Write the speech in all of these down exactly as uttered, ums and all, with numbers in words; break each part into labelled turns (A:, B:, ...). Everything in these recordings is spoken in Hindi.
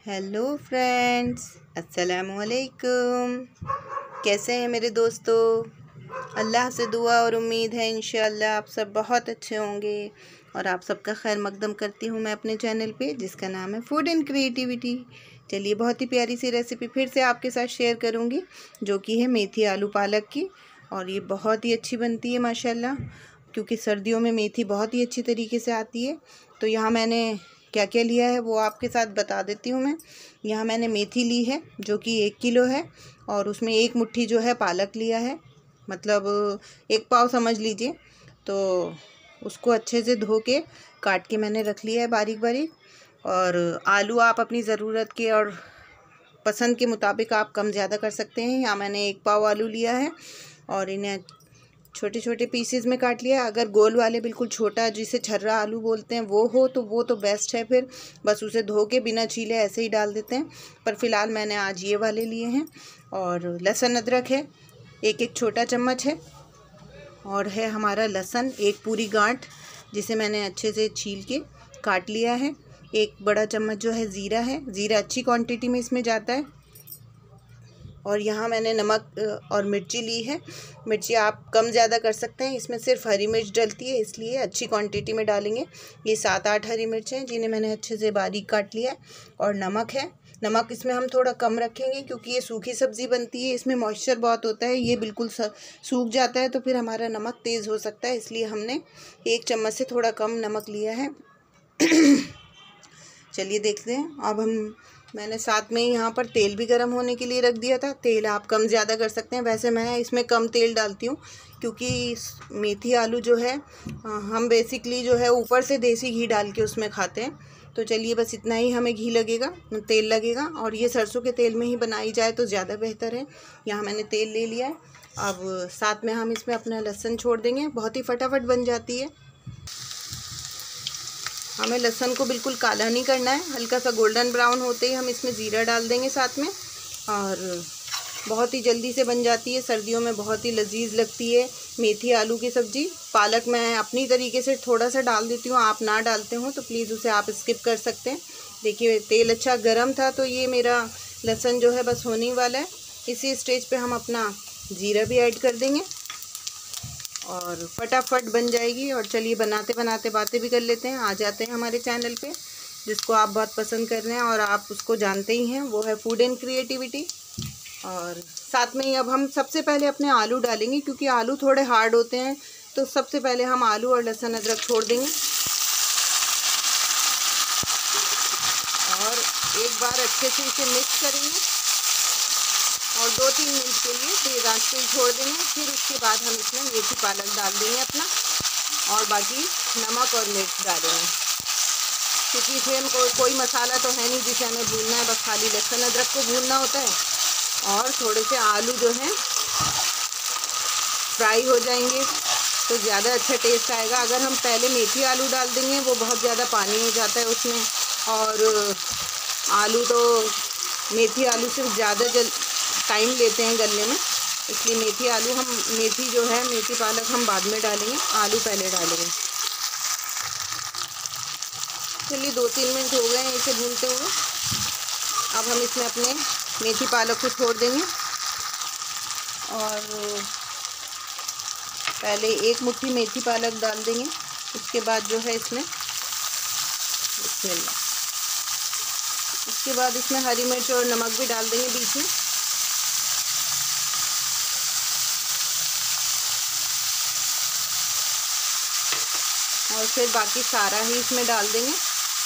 A: हेलो फ्रेंड्स, अस्सलामुअलैकुम। कैसे हैं मेरे दोस्तों? अल्लाह से दुआ और उम्मीद है इंशाअल्लाह आप सब बहुत अच्छे होंगे और आप सबका खैर मकदम करती हूँ मैं अपने चैनल पे, जिसका नाम है फूड एंड क्रिएटिविटी। चलिए, बहुत ही प्यारी सी रेसिपी फिर से आपके साथ शेयर करूँगी, जो कि है मेथी आलू पालक की। और ये बहुत ही अच्छी बनती है माशाल्लाह, क्योंकि सर्दियों में मेथी बहुत ही अच्छी तरीके से आती है। तो यहाँ मैंने क्या क्या लिया है वो आपके साथ बता देती हूँ मैं। यहाँ मैंने मेथी ली है जो कि एक किलो है, और उसमें एक मुट्ठी जो है पालक लिया है, मतलब एक पाव समझ लीजिए। तो उसको अच्छे से धो के काट के मैंने रख लिया है बारीक बारीक। और आलू आप अपनी ज़रूरत के और पसंद के मुताबिक आप कम ज़्यादा कर सकते हैं। यहाँ मैंने एक पाव आलू लिया है और इन्हें छोटे छोटे पीसेस में काट लिया। अगर गोल वाले बिल्कुल छोटा, जिसे छर्रा आलू बोलते हैं, वो हो तो वो तो बेस्ट है। फिर बस उसे धो के बिना छीले ऐसे ही डाल देते हैं, पर फ़िलहाल मैंने आज ये वाले लिए हैं। और लहसुन अदरक है, एक एक छोटा चम्मच है। और है हमारा लहसुन एक पूरी गांठ, जिसे मैंने अच्छे से छील के काट लिया है। एक बड़ा चम्मच जो है ज़ीरा है, ज़ीरा अच्छी क्वांटिटी में इसमें जाता है। और यहाँ मैंने नमक और मिर्ची ली है। मिर्ची आप कम ज़्यादा कर सकते हैं, इसमें सिर्फ हरी मिर्च डलती है, इसलिए अच्छी क्वांटिटी में डालेंगे। ये सात आठ हरी मिर्च हैं जिन्हें मैंने अच्छे से बारीक काट लिया है। और नमक है, नमक इसमें हम थोड़ा कम रखेंगे क्योंकि ये सूखी सब्ज़ी बनती है, इसमें मॉइस्चर बहुत होता है। ये बिल्कुल सूख जाता है तो फिर हमारा नमक तेज़ हो सकता है, इसलिए हमने एक चम्मच से थोड़ा कम नमक लिया है। चलिए देखते हैं। अब हम मैंने साथ में ही यहाँ पर तेल भी गर्म होने के लिए रख दिया था। तेल आप कम ज़्यादा कर सकते हैं, वैसे मैं इसमें कम तेल डालती हूँ क्योंकि मेथी आलू जो है हम बेसिकली जो है ऊपर से देसी घी डाल के उसमें खाते हैं। तो चलिए, बस इतना ही हमें घी लगेगा, तेल लगेगा, और ये सरसों के तेल में ही बनाई जाए तो ज़्यादा बेहतर है। यहाँ मैंने तेल ले लिया है। अब साथ में हम इसमें अपना लहसुन छोड़ देंगे, बहुत ही फटाफट बन जाती है। हमें लहसुन को बिल्कुल काला नहीं करना है, हल्का सा गोल्डन ब्राउन होते ही हम इसमें ज़ीरा डाल देंगे साथ में, और बहुत ही जल्दी से बन जाती है। सर्दियों में बहुत ही लजीज लगती है मेथी आलू की सब्ज़ी। पालक मैं अपनी तरीके से थोड़ा सा डाल देती हूँ, आप ना डालते हो तो प्लीज़ उसे आप स्किप कर सकते हैं। देखिए, तेल अच्छा गर्म था, तो ये मेरा लहसुन जो है बस होने वाला है। इसी स्टेज पर हम अपना ज़ीरा भी ऐड कर देंगे और फटाफट बन जाएगी। और चलिए, बनाते बनाते बातें भी कर लेते हैं। आ जाते हैं हमारे चैनल पे, जिसको आप बहुत पसंद कर रहे हैं और आप उसको जानते ही हैं, वो है फूड एंड क्रिएटिविटी। और साथ में ही अब हम सबसे पहले अपने आलू डालेंगे, क्योंकि आलू थोड़े हार्ड होते हैं। तो सबसे पहले हम आलू और लहसुन अदरक छोड़ देंगे और एक बार अच्छे से इसे मिक्स करेंगे और दो तीन मिनट के लिए तेज़ आंच पे छोड़ देंगे। फिर उसके बाद हम इसमें मेथी पालक डाल देंगे अपना, और बाकी नमक और मिर्च डालेंगे, क्योंकि इसमें हम को, कोई मसाला तो है नहीं जिसे हमें भूनना है, बस खाली लहसुन अदरक को भूनना होता है। और थोड़े से आलू जो हैं फ्राई हो जाएंगे तो ज़्यादा अच्छा टेस्ट आएगा। अगर हम पहले मेथी आलू डाल देंगे, वो बहुत ज़्यादा पानी हो जाता है उसमें, और आलू तो मेथी आलू से ज़्यादा जल टाइम लेते हैं गलने में, इसलिए मेथी आलू हम मेथी जो है मेथी पालक हम बाद में डालेंगे, आलू पहले डालेंगे। चलिए, दो तीन मिनट हो गए हैं इसे भूनते हुए। अब हम इसमें अपने मेथी पालक को छोड़ देंगे और पहले एक मुट्ठी मेथी पालक डाल देंगे। उसके बाद जो है इसमें बिस्मिल्लाह, उसके बाद इसमें हरी मिर्च और नमक भी डाल देंगे बीच में। और फिर बाकी सारा ही इसमें डाल देंगे।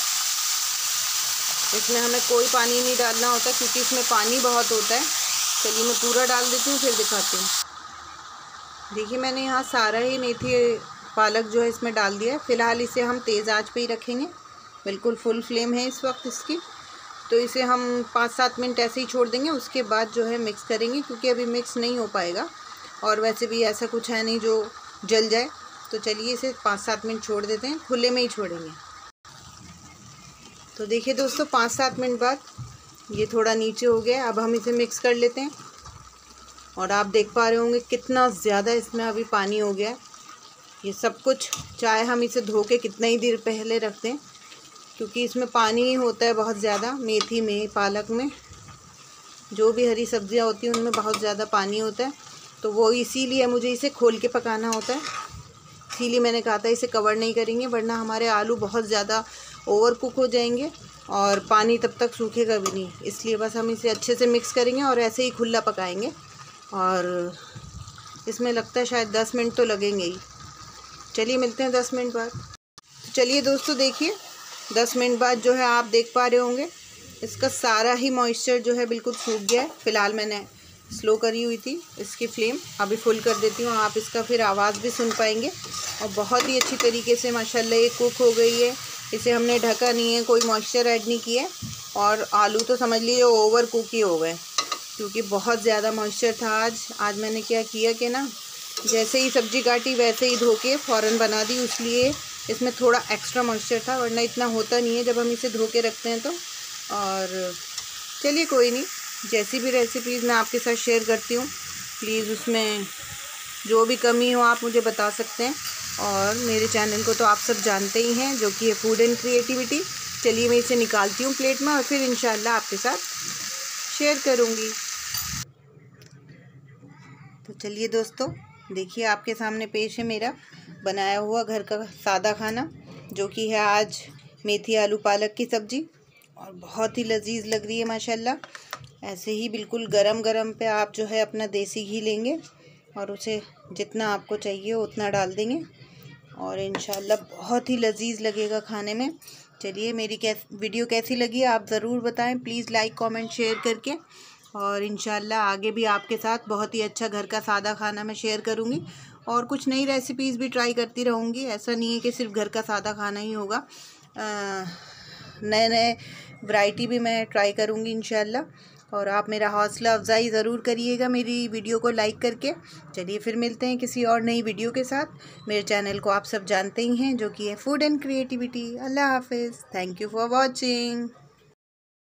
A: इसमें हमें कोई पानी नहीं डालना होता, क्योंकि इसमें पानी बहुत होता है। चलिए, मैं पूरा डाल देती हूँ, फिर दिखाती हूँ। देखिए, मैंने यहाँ सारा ही मेथी पालक जो है इसमें डाल दिया है। फ़िलहाल इसे हम तेज़ आंच पे ही रखेंगे, बिल्कुल फुल फ्लेम है इस वक्त इसकी। तो इसे हम पाँच सात मिनट ऐसे ही छोड़ देंगे। उसके बाद जो है मिक्स करेंगे, क्योंकि अभी मिक्स नहीं हो पाएगा, और वैसे भी ऐसा कुछ है नहीं जो जल जाए। तो चलिए, इसे पाँच सात मिनट छोड़ देते हैं, खुले में ही छोड़ेंगे। तो देखिए दोस्तों, पाँच सात मिनट बाद ये थोड़ा नीचे हो गया। अब हम इसे मिक्स कर लेते हैं, और आप देख पा रहे होंगे कितना ज़्यादा इसमें अभी पानी हो गया है। ये सब कुछ, चाहे हम इसे धो के कितना ही देर पहले रख दें, क्योंकि इसमें पानी होता है बहुत ज़्यादा। मेथी में, पालक में, जो भी हरी सब्जियां होती हैं उनमें बहुत ज़्यादा पानी होता है, तो वो इसीलिए मुझे इसे खोल के पकाना होता है। इसीलिए मैंने कहा था इसे कवर नहीं करेंगे, वरना हमारे आलू बहुत ज़्यादा ओवर कुक हो जाएंगे और पानी तब तक सूखेगा भी नहीं। इसलिए बस हम इसे अच्छे से मिक्स करेंगे और ऐसे ही खुला पकाएंगे। और इसमें लगता है शायद दस मिनट तो लगेंगे ही। चलिए मिलते हैं दस मिनट बाद। तो चलिए दोस्तों, देखिए दस मिनट बाद जो है आप देख पा रहे होंगे इसका सारा ही मॉइस्चर जो है बिल्कुल सूख गया है। फ़िलहाल मैंने स्लो करी हुई थी इसकी फ्लेम, अभी फुल कर देती हूँ, आप इसका फिर आवाज़ भी सुन पाएंगे। और बहुत ही अच्छी तरीके से माशाल्लाह ये कुक हो गई है। इसे हमने ढका नहीं है, कोई मॉइस्चर ऐड नहीं किया है। और आलू तो समझ लीजिए ओवर कुक ही हो गए, क्योंकि बहुत ज़्यादा मॉइस्चर था आज। आज मैंने क्या किया कि ना, जैसे ही सब्ज़ी काटी वैसे ही धो के फ़ौरन बना दी, इसलिए इसमें थोड़ा एक्स्ट्रा मॉइस्चर था, वरना इतना होता नहीं है जब हम इसे धो के रखते हैं तो। और चलिए कोई नहीं, जैसी भी रेसिपीज़ मैं आपके साथ शेयर करती हूँ, प्लीज़ उसमें जो भी कमी हो आप मुझे बता सकते हैं। और मेरे चैनल को तो आप सब जानते ही हैं, जो कि है फूड एंड क्रिएटिविटी। चलिए मैं इसे निकालती हूँ प्लेट में और फिर इंशाल्लाह आपके साथ शेयर करूँगी। तो चलिए दोस्तों, देखिए आपके सामने पेश है मेरा बनाया हुआ घर का सादा खाना, जो कि है आज मेथी आलू पालक की सब्ज़ी, और बहुत ही लजीज लग रही है माशाल्लाह। ऐसे ही बिल्कुल गरम गरम पे आप जो है अपना देसी घी लेंगे और उसे जितना आपको चाहिए उतना डाल देंगे, और इंशाल्लाह बहुत ही लजीज लगेगा खाने में। चलिए मेरी कैस वीडियो कैसी लगी आप ज़रूर बताएं, प्लीज़ लाइक कमेंट शेयर करके। और इंशाल्लाह आगे भी आपके साथ बहुत ही अच्छा घर का सादा खाना मैं शेयर करूँगी, और कुछ नई रेसिपीज़ भी ट्राई करती रहूँगी। ऐसा नहीं है कि सिर्फ घर का सादा खाना ही होगा, नए नए वैरायटी भी मैं ट्राई करूँगी इंशाल्लाह। और आप मेरा हौसला अफजाई ज़रूर करिएगा मेरी वीडियो को लाइक करके। चलिए फिर मिलते हैं किसी और नई वीडियो के साथ। मेरे चैनल को आप सब जानते ही हैं, जो कि है फूड एंड क्रिएटिविटी। अल्लाह हाफिज़, थैंक यू फॉर वॉचिंग।